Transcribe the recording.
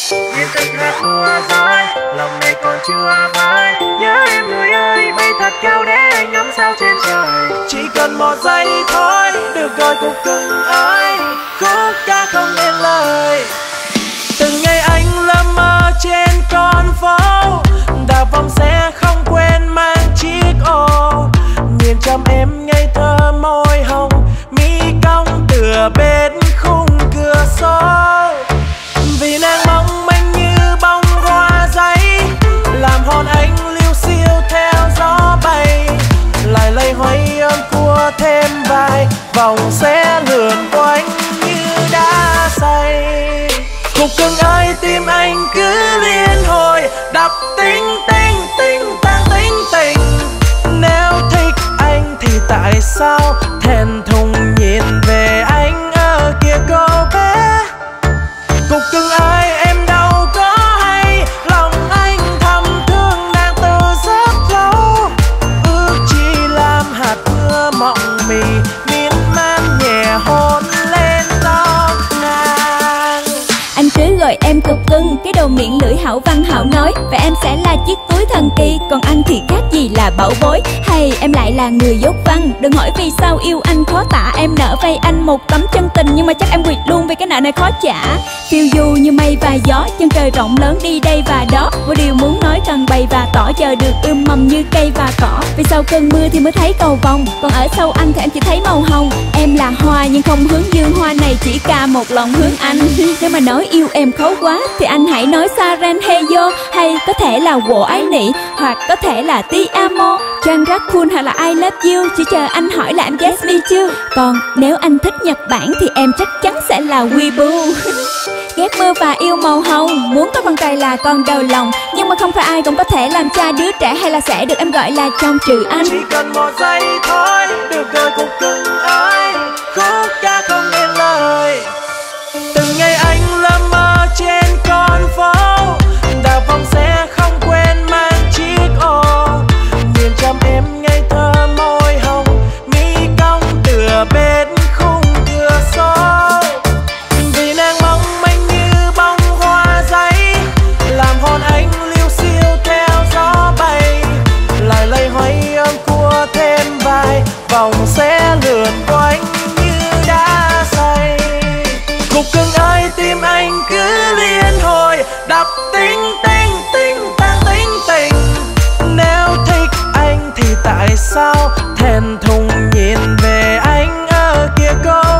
Nhìn từng hạt mưa rơi, lòng này còn chưa vơi. Nhớ em người ơi, bay thật cao để anh ngắm sao trên trời. Chỉ cần một giây thôi, được gọi cuộc cưng ơi. Khúc ca không nên lời. Từng ngày anh lơ mơ trên con phố, đạp vòng xe không quên mang chiếc ô. Nhìn chăm em ngây thơ môi hồng, mi cong tựa bên khung cửa sổ. Vì nàng mong manh như bông hoa giấy, làm hồn anh liêu xiêu theo gió bay. Lại lây hoay ôm cua thêm vài vòng xe lượn quanh như đã say. Khúc cưng ơi, tim anh cứ liên hồi đập tinh tinh tinh tăng tinh tình. Nếu thích anh thì tại sao thẹn thùng nhìn về anh ở kia cô bé. Khúc cưng ơi, em đâu có hay, lòng anh thầm thương nàng từ rất lâu. Ước chỉ làm hạt mưa mộng mì miên man nhẹ hôn lên tóc nàng. Anh cứ gọi em cục cưng, cái đồ miệng lưỡi hảo văn hảo nói. Và em sẽ là chiếc túi thần kỳ, còn anh thì khác gì là bảo bối. Hay em lại là người dốt văn, đừng hỏi vì sao yêu anh khó tả. Em nợ vay anh một tấm chân tình, nhưng mà chắc em quỵt luôn vì cái nợ này khó trả. Phiêu du như mây và gió, chân trời rộng lớn đi đây và đó. Có điều muốn nói cần bày và tỏ, chờ được ươm mầm như cây và cỏ. Vì sau cơn mưa thì mới thấy cầu vồng, còn ở sau anh thì em chỉ thấy màu hồng. Em là hoa nhưng không hướng dương, hoa này chỉ ca một lòng hướng anh. Nếu mà nói yêu em khó quá thì anh hãy nói Saren Heyo, hay có thể là Wo Ái Nị, hoặc có thể là Ti Amo, Chan Rak Kun hoặc là I Love You. Chỉ chờ anh hỏi là em guess me chưa. Còn nếu anh thích Nhật Bản thì em chắc chắn sẽ là Weibo. Ghét mưa và yêu màu hồng, muốn có con trai là con đầu lòng, nhưng mà không phải ai cũng có thể làm cha đứa trẻ, hay là sẽ được em gọi là trong trừ anh. Chỉ cần một giây thôi, được gọi cuộc cưng ơi. Khúc ca không nên lời. Từng ngày anh lơ mơ trên con phố, đạp vòng xe không quên mang chiếc ô. Nhìn chăm em ngây thơ môi hồng, mi cong tựa bên khung cửa sổ. Vì nàng mong manh như bông hoa giấy, làm hồn anh liêu xiêu theo gió bay. Lại lây hoay ôm cua thêm vài vòng xe lượn quanh như đã say. Khúc cưng ơi, tim anh cứ liên hồi đập tinh tinh tinh tăng tinh tình. Nếu thích anh thì tại sao thẹn thùng nhìn về anh ở kia cô